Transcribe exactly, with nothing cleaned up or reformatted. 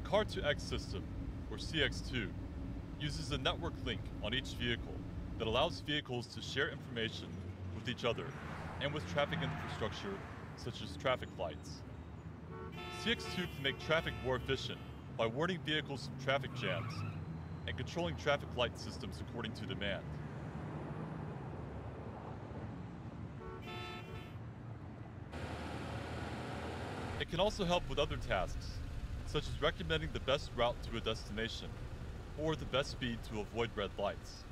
The Car to X system, or C X two, uses a network link on each vehicle that allows vehicles to share information with each other and with traffic infrastructure such as traffic lights. C X two can make traffic more efficient by warning vehicles from traffic jams and controlling traffic light systems according to demand. It can also help with other tasks, such as recommending the best route to a destination or the best speed to avoid red lights.